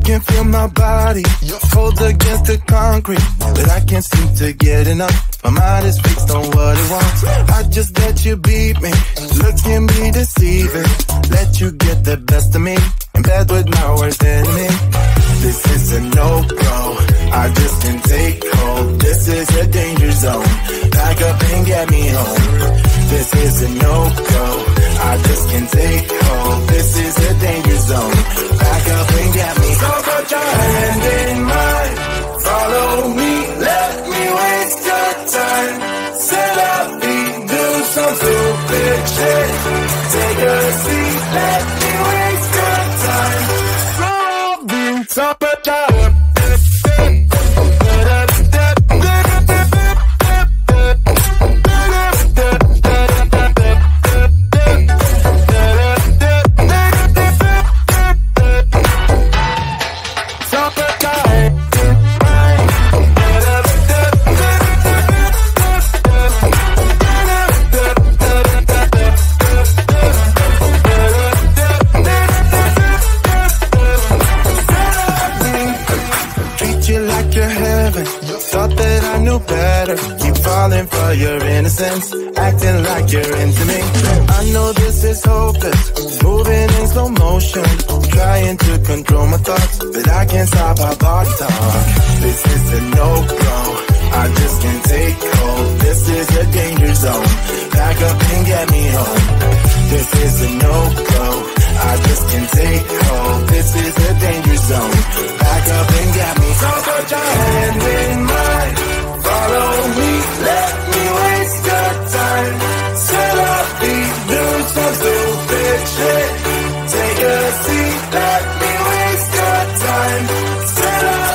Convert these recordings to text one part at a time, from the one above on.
can feel my body cold against the concrete, but I can't seem to get enough. My mind is fixed on what it wants. I just let you beat me, look can be deceiving. Let you get the best of me, in bed with my worst enemy. This is a no-go, I just can't take hold. This is a danger zone, back up and get me home. This is a no-go, I just can't take hold. This is a danger zone, back up and get me home. So put your hand in mine, follow me, let me waste your time. Set up, do some stupid shit. Take a seat, let me waste your time. Top of tower. Falling for your innocence, acting like you're into me. I know this is hopeless, moving in slow motion, trying to control my thoughts, but I can't stop our body talk. This is a no-go, I just can't take hold. This is a danger zone, back up and get me home. This is a no-go, I just can't take hold. This is a danger zone, back up and get me home. So put your hand in mine, follow me, let me waste your time. Set up, do some stupid shit. Take a seat, let me waste your time. Set up,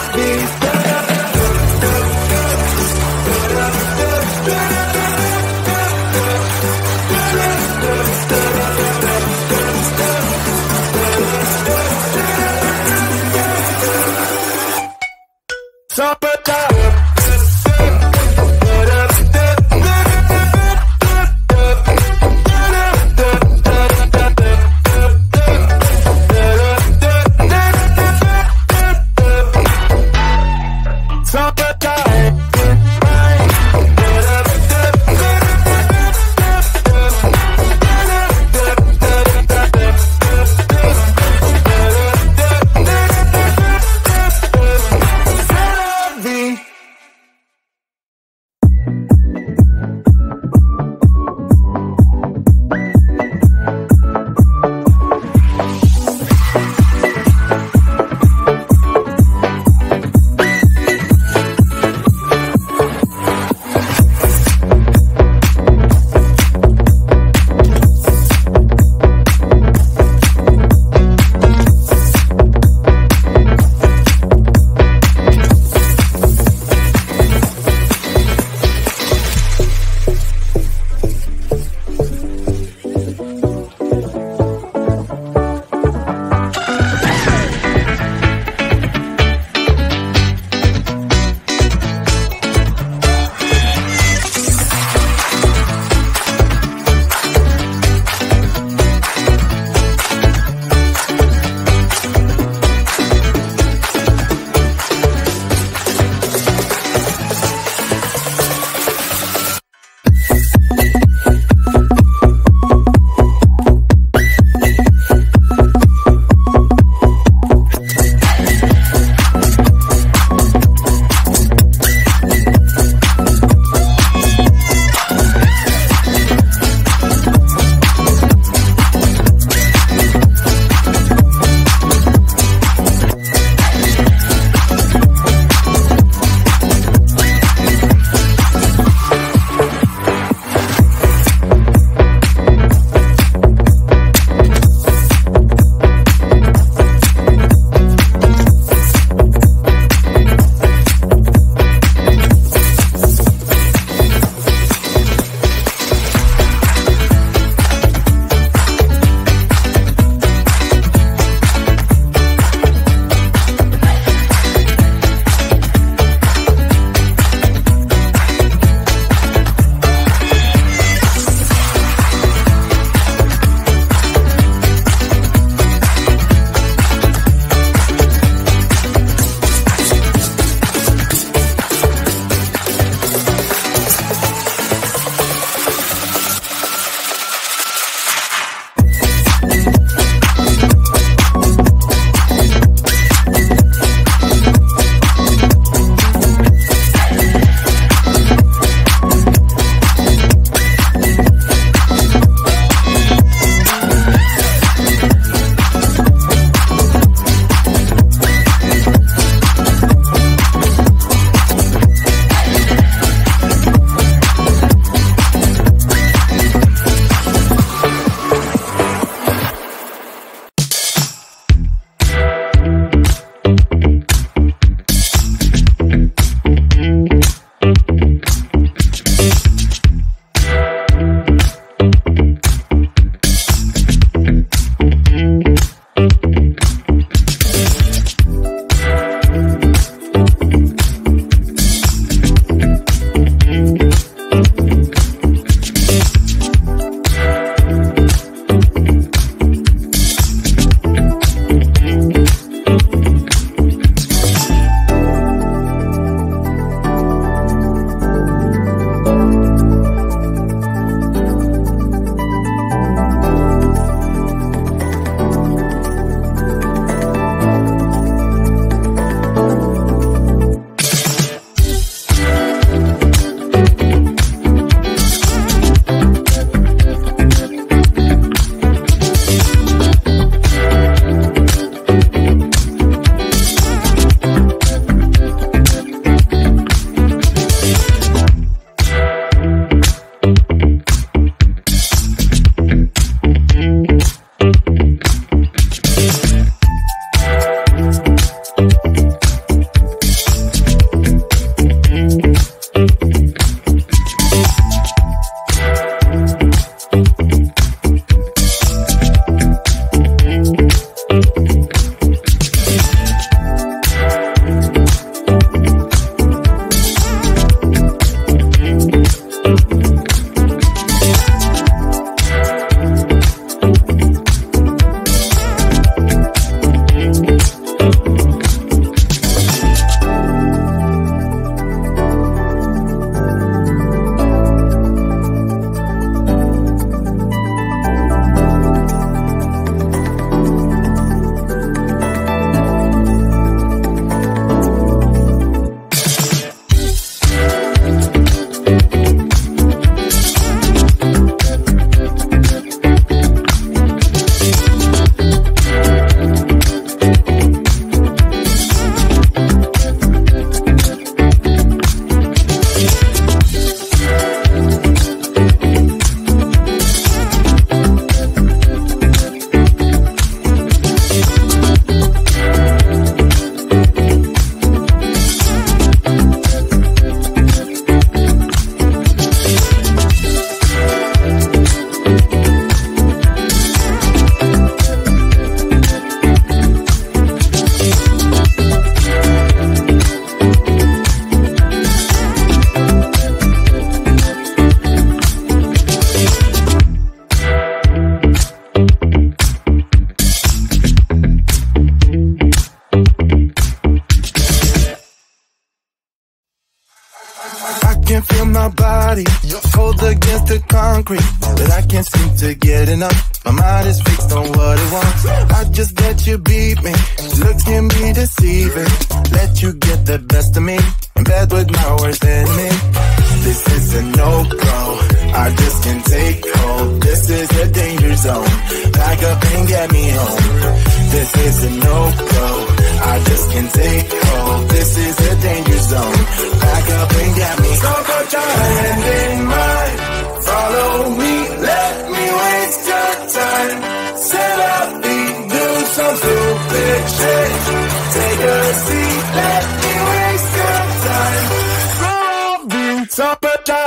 body, you're cold against the concrete, but I can't seem to get enough. My mind is fixed on what it wants. I just let you beat me, look at me deceiving. Let you get the best of me, in bed with my worst enemy. This is a no-go, I just can't take hold. This is a danger zone, back up and get me home. This is a no-go, I just can't take hold. This is a danger zone, back up and get me. So put your hand in mine, follow me, let me waste your time. Set up me, do some stupid shit. Take a seat, let me waste your time. So put your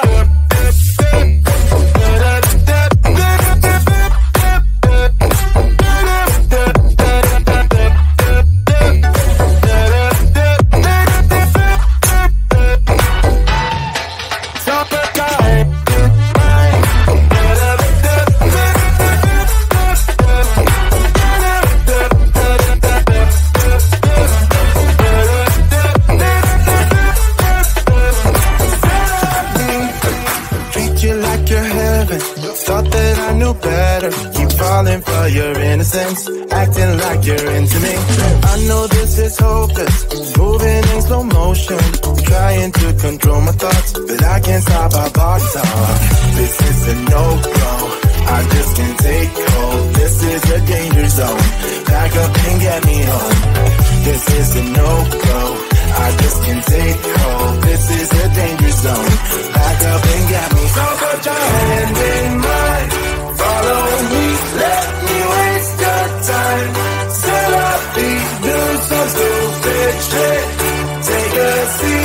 for your innocence, acting like you're into me. I know this is hopeless, moving in slow motion, trying to control my thoughts, but I can't stop our body talk. This is a no-go, I just can't take hold. This is a danger zone, back up and get me home. This is a no-go, I just can't take hold. This is a danger zone, back up and get me. So put your hand in mine, follow me, let me waste your time. Set up, do some stupid shit. Take a seat.